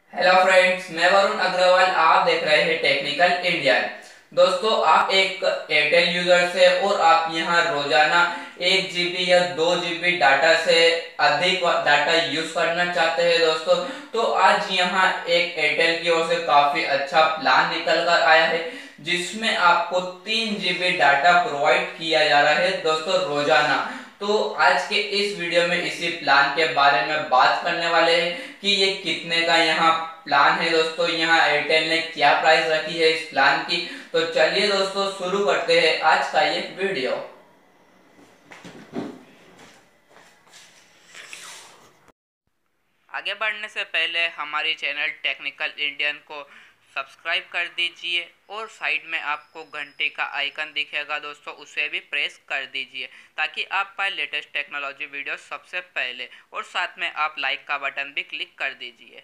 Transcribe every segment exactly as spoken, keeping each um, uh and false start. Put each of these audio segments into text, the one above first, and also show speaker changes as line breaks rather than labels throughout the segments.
Hello friends, मैं वरुण अग्रवाल। आप देख रहे हैं टेक्निकल इंडिया। दोस्तों, आप एक एयरटेल यूजर से और आप यहां रोजाना एक जीबी या दो जीबी डाटा से अधिक डाटा यूज करना चाहते हैं दोस्तों, तो आज यहां एक एयरटेल की ओर से काफी अच्छा प्लान निकल कर आया है जिसमें आपको तीन जीबी डाटा प्रोवाइड किया जा रहा है दोस्तों रोजाना। तो आज के इस वीडियो में इसी प्लान के बारे में बात करने वाले हैं कि ये कितने का यहाँ प्लान है दोस्तों, यहाँ एयरटेल ने क्या प्राइस रखी है इस प्लान की। तो चलिए दोस्तों शुरू करते हैं आज का ये वीडियो। आगे बढ़ने से पहले हमारी चैनल टेक्निकल इंडियन को सब्सक्राइब कर दीजिए और साइड में आपको घंटे का आइकन दिखेगा दोस्तों, उसे भी प्रेस कर दीजिए ताकि आप पाए लेटेस्ट टेक्नोलॉजी वीडियो सबसे पहले, और साथ में आप लाइक का बटन भी क्लिक कर दीजिए।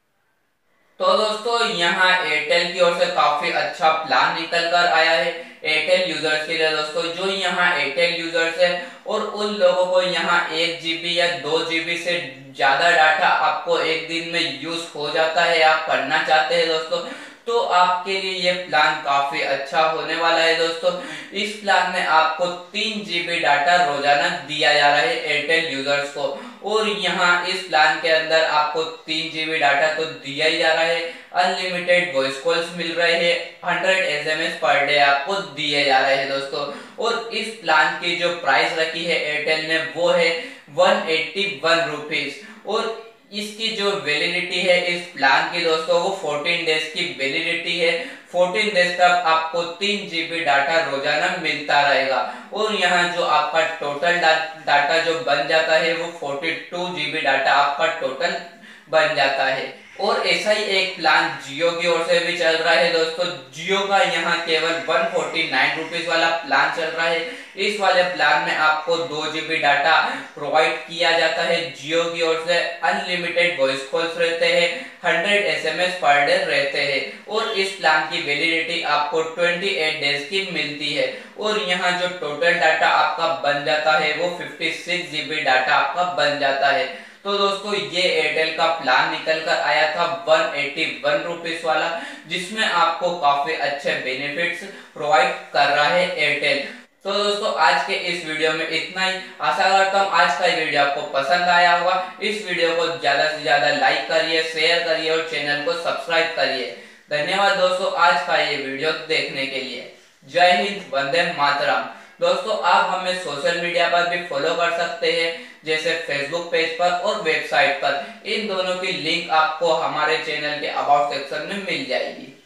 तो दोस्तों, यहाँ एयरटेल की ओर से काफी अच्छा प्लान निकल कर आया है एयरटेल यूजर्स के लिए दोस्तों। जो यहाँ एयरटेल यूजर्स है और उन लोगों को यहाँ एक जीबी या दो जीबी से ज्यादा डाटा आपको एक दिन में यूज हो जाता है, आप करना चाहते हैं दोस्तों, तो आपके लिए ये प्लान काफी अच्छा होने वाला है दोस्तों। इस प्लान में आपको तीन जीबी डाटा रोजाना दिया जा रहा है एयरटेल यूजर्स को, और यहाँ इस प्लान के अंदर आपको तीन जीबी डाटा तो दिया ही जा रहा है, अनलिमिटेड वॉइस कॉल्स मिल रहे हैं, hundred S M S per day आपको दिए जा रहे हैं दोस्तों। और इस प्लान की जो प्राइस रखी है एयरटेल ने वो है वन एट्टी वन रुपीज, और इसकी जो वैलिडिटी है इस प्लान की दोस्तों वो फोर्टीन डेज की वैलिडिटी है। फोर्टीन डेज तक आपको तीन जीबी डाटा रोजाना मिलता रहेगा, और यहाँ जो आपका टोटल डा, डाटा जो बन जाता है वो फोर्टी टू जीबी डाटा आपका टोटल बन जाता है। और ऐसा ही एक प्लान जियो की ओर से भी चल रहा है दोस्तों। जियो का यहाँ केवल वन फोर्टी नाइन रुपीज वाला प्लान चल रहा है। इस वाले प्लान में आपको दो जीबी डाटा प्रोवाइड किया जाता है जियो की ओर से, अनलिमिटेड वॉइस कॉल्स रहते हैं, hundred S M S per day रहते हैं, और इस प्लान की वैलिडिटी आपको ट्वेंटी एट डेज की मिलती है। और यहाँ जो टोटल डाटा आपका बन जाता है वो फिफ्टी सिक्स जीबी डाटा आपका बन जाता है। तो दोस्तों, ये एयरटेल का प्लान निकल कर आया था वन एट्टी वन रुपीस वाला, जिसमें आपको काफी अच्छे बेनिफिट्स प्रोवाइड कर रहा है एयरटेल। तो दोस्तों, आज के इस वीडियो में इतना ही। आशा करता हूँ आज का वीडियो आपको पसंद आया होगा। इस वीडियो को ज्यादा से ज्यादा लाइक करिए, शेयर करिए और चैनल को सब्सक्राइब करिए। धन्यवाद दोस्तों आज का ये वीडियो देखने के लिए। जय हिंद, वंदे मातरम। दोस्तों, आप हमें सोशल मीडिया पर भी फॉलो कर सकते हैं, जैसे फेसबुक पेज पर और वेबसाइट पर। इन दोनों की लिंक आपको हमारे चैनल के अबाउट सेक्शन में मिल जाएगी।